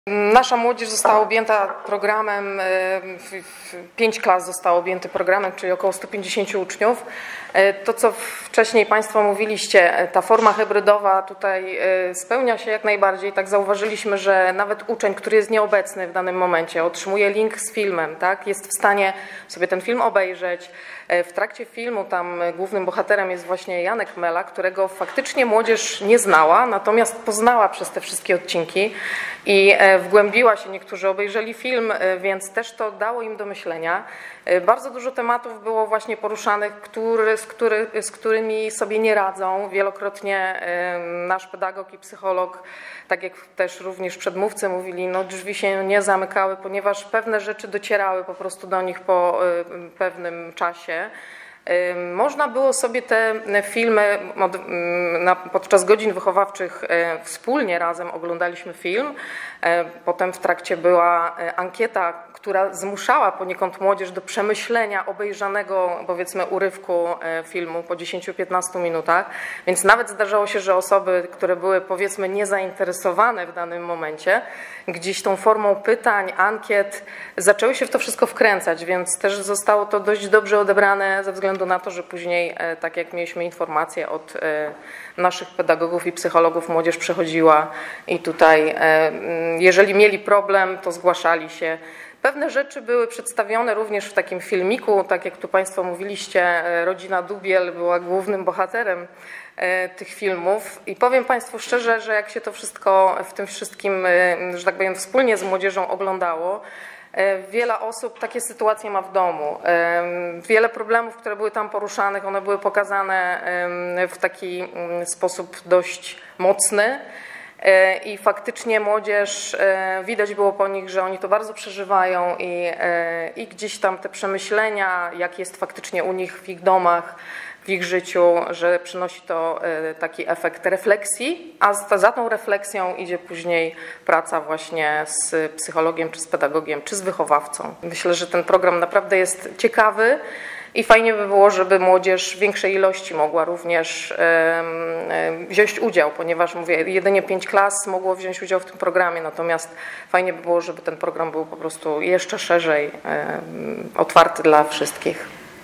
Nasza młodzież została objęta programem, 5 klas zostało objęty programem, czyli około 150 uczniów. To, co wcześniej Państwo mówiliście, ta forma hybrydowa tutaj spełnia się jak najbardziej. Tak zauważyliśmy, że nawet uczeń, który jest nieobecny w danym momencie, otrzymuje link z filmem, tak? Jest w stanie sobie ten film obejrzeć. W trakcie filmu tam głównym bohaterem jest właśnie Janek Mela, którego faktycznie młodzież nie znała, natomiast poznała przez te wszystkie odcinki i wgłębiła się. Niektórzy obejrzeli film, więc też to dało im do myślenia. Bardzo dużo tematów było właśnie poruszanych, z którymi sobie nie radzą. Wielokrotnie nasz pedagog i psycholog, tak jak też również przedmówcy mówili, no drzwi się nie zamykały, ponieważ pewne rzeczy docierały po prostu do nich po pewnym czasie. Można było sobie te filmy podczas godzin wychowawczych wspólnie razem oglądaliśmy film. Potem w trakcie była ankieta, która zmuszała poniekąd młodzież do przemyślenia obejrzanego, powiedzmy, urywku filmu po 10-15 minutach. Więc nawet zdarzało się, że osoby, które były, powiedzmy, niezainteresowane w danym momencie, gdzieś tą formą pytań, ankiet zaczęły się w to wszystko wkręcać, więc też zostało to dość dobrze odebrane ze względu na to, że później, tak jak mieliśmy informacje od naszych pedagogów i psychologów, młodzież przechodziła i tutaj, jeżeli mieli problem, to zgłaszali się. Pewne rzeczy były przedstawione również w takim filmiku, tak jak tu Państwo mówiliście, rodzina Dubiel była głównym bohaterem tych filmów i powiem Państwu szczerze, że jak się to wszystko w tym wszystkim, że tak powiem, wspólnie z młodzieżą oglądało, wiele osób takie sytuacje ma w domu. Wiele problemów, które były tam poruszanych, one były pokazane w taki sposób dość mocny. I faktycznie młodzież, widać było po nich, że oni to bardzo przeżywają i gdzieś tam te przemyślenia, jak jest faktycznie u nich w ich domach, w ich życiu, że przynosi to taki efekt refleksji, a za tą refleksją idzie później praca właśnie z psychologiem, czy z pedagogiem, czy z wychowawcą. Myślę, że ten program naprawdę jest ciekawy. I fajnie by było, żeby młodzież w większej ilości mogła również wziąć udział, ponieważ mówię, jedynie 5 klas mogło wziąć udział w tym programie, natomiast fajnie by było, żeby ten program był po prostu jeszcze szerzej otwarty dla wszystkich.